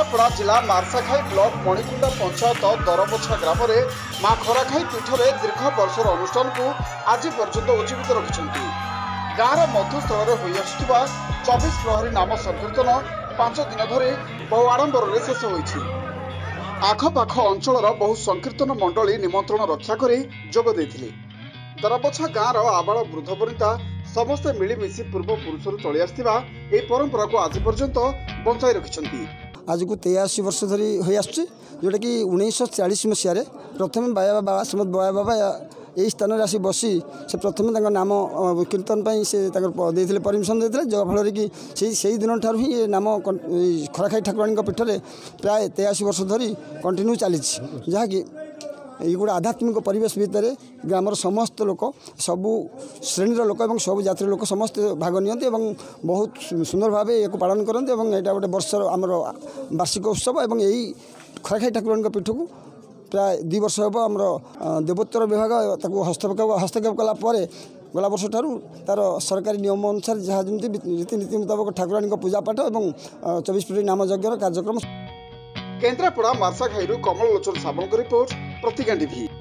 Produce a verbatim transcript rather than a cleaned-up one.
केन्द्रापड़ा जिला मार्साखाई ब्लॉक मणिकुंडा पंचायत दरबछा ग्राम में माँ खराखाई पीठर दीर्घ वर्षर अनुष्ठान को आज पर्यंत उज्जीवित रखिंट। गाँव मध्यस्थल हो चौबीस प्रहरी नाम संकीर्तन पांच दिन धरी बहु आडंबर शेष हो। आखपाख अंचल बहु संकीर्तन मंडली निमंत्रण रक्षा कर जोग देथिले। दरबछा गाँव आबाल वृद्ध वनिता समस्ते मिलमिशि पूर्व पुरुषर चली आसथिबा एही परंपरा को आज पर्यंत बंचाई रखिछंती। आज को तेयासी वर्ष धरी हो आसुची, जोटा कि उन्नीस चालीस मसीह प्रथम बाया बाबा श्रीमद बाया बाबा यही स्थान आसी बसी से प्रथम नाम कीर्तन से देते परमिशन देते, जहाँफल कि से दिन ठार ही नाम खराखाई ठाकुराणी पीठर प्राय तेयासी वर्ष धरी कंटिन्यू चली, जहाँकि ये गोटे आध्यात्मिक परिवेश भितर ग्रामर समस्त लोक सबू श्रेणीर लोक और सब जातिर लोक समस्त भाग नियंती और बहुत सुंदर भाव ये पालन करते। यहाँ गोटे वर्षर आमर वार्षिक उत्सव और यही खराखाई ठाकुराणी पीठ को प्राय दुई वर्ष हम आमर देवोत्तर विभाग हस्तक्षेप हस्तक्षेप कलापर गला वर्ष ठारू तार सरकारी नियम अनुसार जहाँ जमी रीतिनीति मुताबक ठाकुराणी पूजापाठ और चौबीस प्रहरी नाम यज्ञर कार्यक्रम। केन्द्रापड़ा मार्साखाई कमल लोचन साबन रिपोर्ट प्रतिज्ञा टीवी।